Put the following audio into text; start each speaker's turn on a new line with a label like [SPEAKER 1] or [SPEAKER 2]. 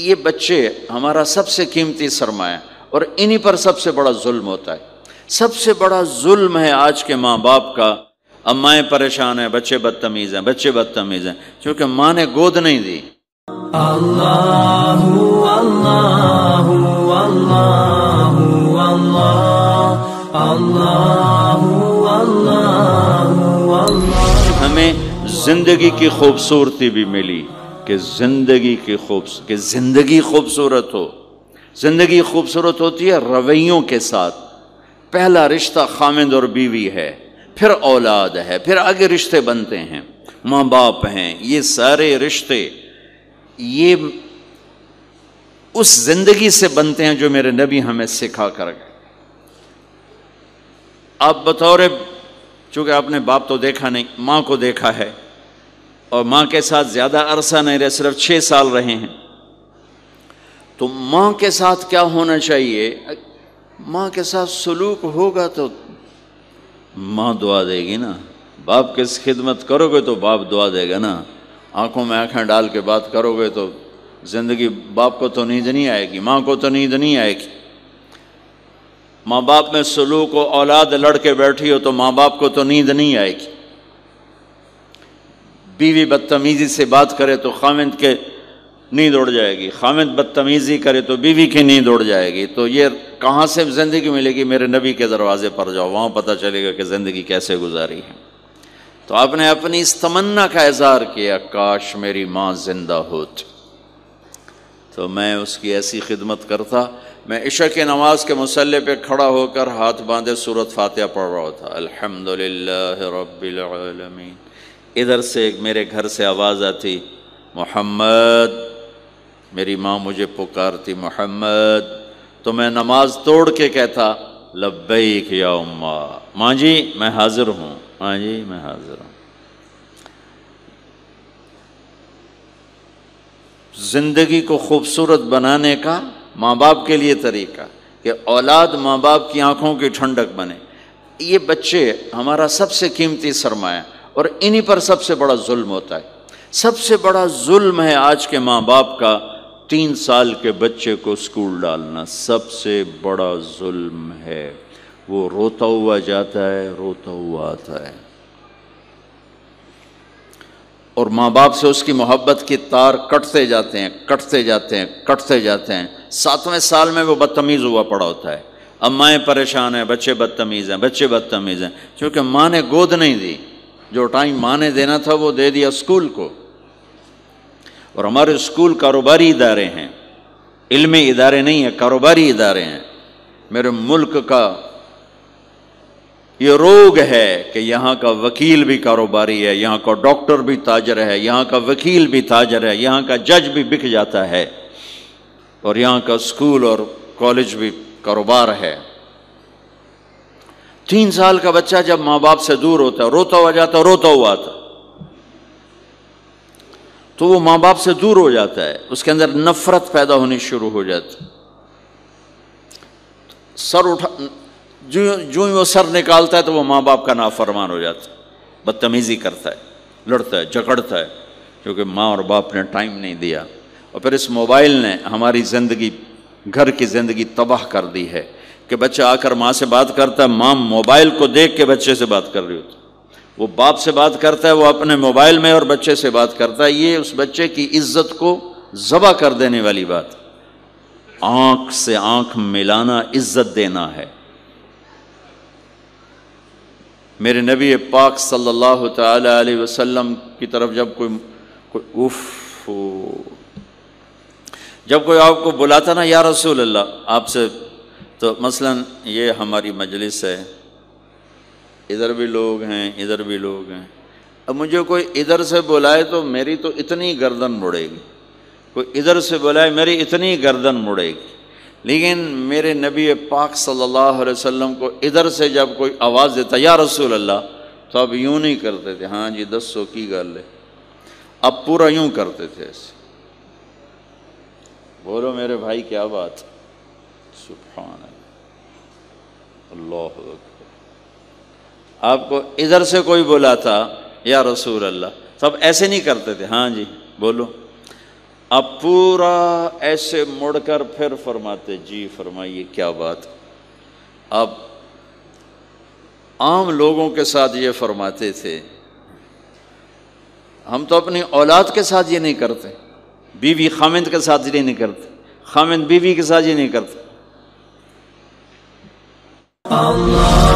[SPEAKER 1] یہ بچے ہمارا سب سے قیمتی سرمایہ اور انہی پر سب سے بڑا ظلم ہوتا ہے۔ سب سے بڑا ظلم ہے آج کے ماں باپ کا، امائیں پریشان ہیں، بچے بدتمیز ہیں، بچے بدتمیز ہیں، کیونکہ ماں نے گود نہیں دی۔
[SPEAKER 2] اللہ اللہ اللہ اللہ اللہ اللہ۔
[SPEAKER 1] ہمیں زندگی کی خوبصورتی بھی ملی کہ زندگی خوبصورت ہو۔ زندگی خوبصورت ہوتی ہے رویوں کے ساتھ۔ پہلا رشتہ خامند اور بیوی ہے، پھر اولاد ہے، پھر آگے رشتے بنتے ہیں، ماں باپ ہیں، یہ سارے رشتے یہ اس زندگی سے بنتے ہیں جو میرے نبی ہمیں سکھا کر گئے۔ آپ بطور، چونکہ آپ نے باپ تو دیکھا نہیں، ماں کو دیکھا ہے، اور ماں کے ساتھ زیادہ عرصہ نہیں رہے، صرف 6 سال رہے ہیں، تو ماں کے ساتھ کیا ہونا چاہیے؟ ماں کے ساتھ سلوک ہوگا تو ماں دعا دے گی نا۔ باپ کی خدمت کرو گے تو باپ دعا دے گا نا۔ آنکھوں میں آنکھیں ڈال کے بات کرو گے تو زندگی، باپ کو تو نیند نہیں آئے گی، ماں کو تو نیند نہیں آئے گی۔ ماں باپ میں سلوک و اولاد لڑ کے بیٹھی ہو تو ماں باپ کو تو نیند نہیں آئے گی۔ بیوی بدتمیزی سے بات کرے تو خامند کے نیند اڑ جائے گی، خامند بدتمیزی کرے تو بیوی کی نیند اڑ جائے گی۔ تو یہ کہاں سے زندگی ملے گی؟ میرے نبی کے دروازے پر جاؤ، وہاں پتہ چلے گا کہ زندگی کیسے گزاری ہے۔ تو آپ نے اپنی اس تمنا کا اظہار کیا، کاش میری ماں زندہ ہوتی تو میں اس کی ایسی خدمت کرتا۔ میں عشاء کی نماز کے مصلی پہ کھڑا ہو کر ہاتھ باندھے سورۃ فاتحہ پڑھ رہا تھا، الحمدللہ رب العالمین۔ ادھر سے میرے گھر سے آواز آتی، محمد، میری ماں مجھے پکارتی محمد، تو میں نماز توڑ کے کہتا لبیک یا اماں، ماں جی میں حاضر ہوں، ماں جی میں حاضر ہوں۔ زندگی کو خوبصورت بنانے کا ماں باپ کے لیے طریقہ کہ اولاد ماں باپ کی آنکھوں کی ٹھنڈک بنے۔ یہ بچے ہمارا سب سے قیمتی سرمایہ اور انہی پر سب سے بڑا ظلم ہوتا ہے۔ سب سے بڑا ظلم ہے آج کے ماں باپ کا 3 سال کے بچے کو اسکول ڈالنا، سب سے بڑا ظلم ہے۔ وہ روتا ہوا جاتا ہے، روتا ہوا آتا ہے، اور ماں باپ سے اس کی محبت کی تار کٹتے جاتے ہیں، کٹتے جاتے ہیں، کٹتے جاتے ہیں۔ 7ویں سال میں وہ بدتمیز ہوا پڑا ہوتا ہے، امائیں پریشان ہیں، بچے بدتمیز ہیں، بچے بدتمیز ہیں، کیونکہ ماں نے گود نہیں دی۔ جو ٹائم ماں نے دینا تھا وہ دے دیا اسکول کو۔ اور ہمارے اسکول کاروباری ادارے ہیں، علمی ادارے نہیں ہیں، کاروباری ادارے ہیں۔ میرے ملک کا یہ روگ ہے کہ یہاں کا وکیل بھی کاروباری ہے، یہاں کا ڈاکٹر بھی تاجر ہے، یہاں کا وکیل بھی تاجر ہے، یہاں کا جج بھی بک جاتا ہے، اور یہاں کا اسکول اور کالج بھی کاروبار ہے۔ 3 سال کا بچہ جب ماں باپ سے دور ہوتا ہے، روتا ہوا جاتا، روتا ہوا آتا، تو وہ ماں باپ سے دور ہو جاتا ہے، اس کے اندر نفرت پیدا ہونی شروع ہو جاتی۔ سر اٹھا، جو ہی وہ سر نکالتا ہے تو وہ ماں باپ کا نافرمان ہو جاتا ہے، بدتمیزی کرتا ہے، لڑتا ہے، جھگڑتا ہے، کیونکہ ماں اور باپ نے ٹائم نہیں دیا۔ اور پھر اس موبائل نے ہماری زندگی، گھر کی زندگی تباہ کر دی ہے کہ بچہ آ کر ماں سے بات کرتا ہے، ماں موبائل کو دیکھ کے بچے سے بات کر رہی ہوتی، وہ باپ سے بات کرتا ہے، وہ اپنے موبائل میں اور بچے سے بات کرتا ہے۔ یہ اس بچے کی عزت کو ذبح کر دینے والی بات۔ آنکھ سے آنکھ ملانا عزت دینا ہے۔ میرے نبی پاک صلی اللہ تعالی علیہ وسلم کی طرف جب جب کوئی آپ کو بلاتا نا، یا رسول اللہ آپ سے، تو مثلا یہ ہماری مجلس ہے، ادھر بھی لوگ ہیں، ادھر بھی لوگ ہیں، اب مجھے کوئی ادھر سے بلائے تو میری تو اتنی گردن مڑے گی، کوئی ادھر سے بلائے میری اتنی گردن مڑے گی، لیکن میرے نبی پاک صلی اللہ علیہ وسلم کو ادھر سے جب کوئی آواز دیتا یا رسول اللہ، تو اب یوں نہیں کرتے تھے، ہاں جی 10 کی گل ہے، اب پورا یوں کرتے تھے ایسے۔ بولو میرے بھائی کیا بات، سبحان اللہ، اللہ اکبر۔ آپ کو ادھر سے کوئی بلاتا یا رسول اللہ، تو اب ایسے نہیں کرتے تھے، ہاں جی بولو، اب پورا ایسے مڑ کر پھر فرماتے جی فرمائیے کیا بات. اب عام لوگوں کے ساتھ یہ فرماتے تھے، ہم تو اپنی اولاد کے ساتھ یہ نہیں کرتے، بیوی خامند کے ساتھ یہ نہیں کرتے، خامند بیوی کے ساتھ یہ نہیں کرتے.
[SPEAKER 2] اللہ